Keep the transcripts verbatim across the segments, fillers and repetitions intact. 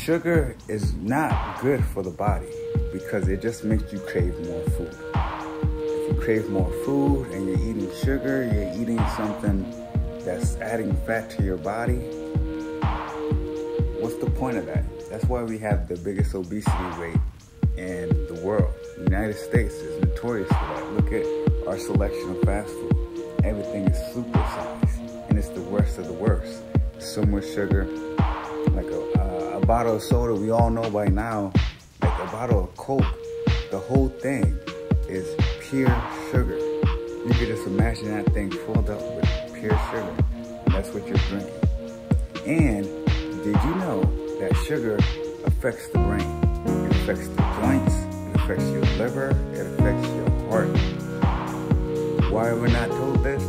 sugar is not good for the body because it just makes you crave more food. If you crave more food and you're eating sugar, you're eating something that's adding fat to your body, what's the point of that? That's why we have the biggest obesity rate in the world. The United States is notorious for that. Look at our selection of fast food. Everything is supersized, and it's the worst of the worst. So much sugar, like a, uh, a bottle of soda, we all know by now, like a bottle of Coke, the whole thing is pure sugar. You could just imagine that thing filled up with pure sugar, and that's what you're drinking. And did you know that sugar affects the brain? It affects the joints, it affects your liver, it affects your heart. Why are we not told this?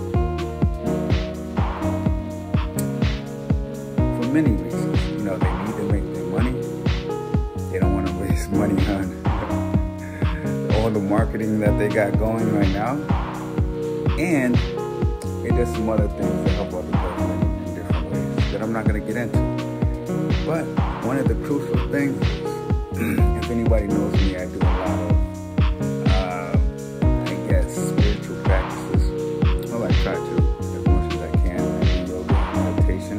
For many reasons. You know, they need to make their money. They don't want to waste money on all the marketing that they got going right now. And it does some other things to help other people in, in different ways that I'm not going to get into. But one of the crucial things is, if anybody knows me, I do a lot of, uh, I guess, spiritual practices. Well, I try to, as much as I can. I do a little bit of meditation.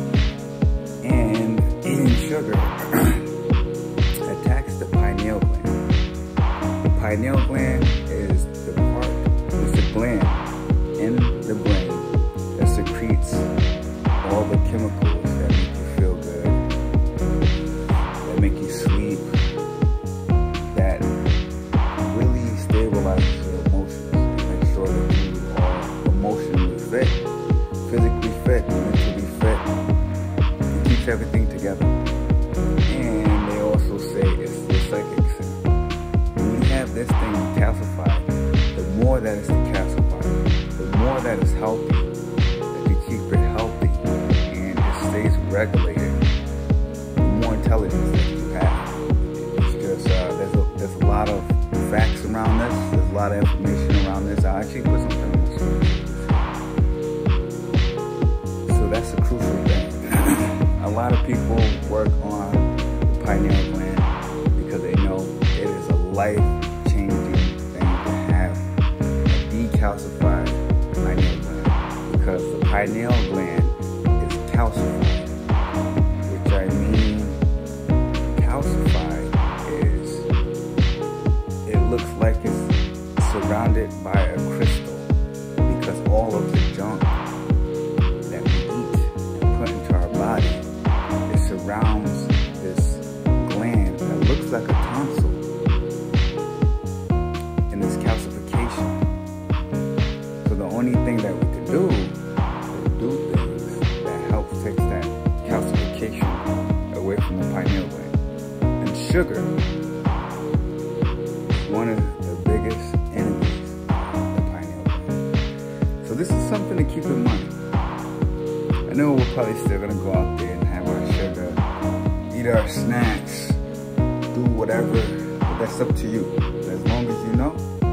And eating sugar attacks the pineal gland. The pineal gland is the part, is the gland in the brain that secretes all the chemicals that make you feel good, that make you sleep, that really stabilizes your emotions, make sure that you are emotionally fit, physically fit, mentally fit. It keeps everything together. And they also say it's the psychic center. When you have this thing calcified, the more that it's calcified, the more that it's healthy, that you keep it healthy and it stays regulated, the more intelligence that you have. It's just, uh, there's, a, there's a lot of facts around this, there's a lot of information around this. I actually put something on the screen. So that's a crucial thing. A lot of people work on the pineal gland because they know it is a life-changing thing to have a decalcified pineal gland, because the pineal gland is calcified, which I mean calcified is, it looks like it's surrounded by a crystal, because all of the junk that we eat and put into our body, it surrounds this gland that looks like a tonsil in this calcification. So the only thing that we can do is do things that help fix that calcification away from the pineal gland. And sugar is one of the biggest enemies of the pineal gland. So this is something to keep in mind. I know we're probably still gonna go out there and have our sugar, eat our snacks, do whatever, but that's up to you. As long as you know